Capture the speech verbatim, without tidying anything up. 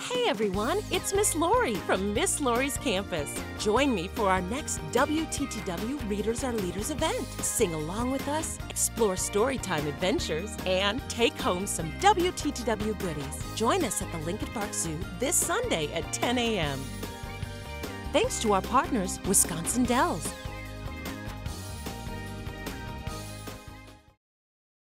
Hey everyone, it's Miss Lori from Miss Lori's campus. Join me for our next W T T W Readers Are Leaders event. Sing along with us, explore storytime adventures, and take home some W T T W goodies. Join us at the Lincoln Park Zoo this Sunday at ten A M Thanks to our partners, Wisconsin Dells,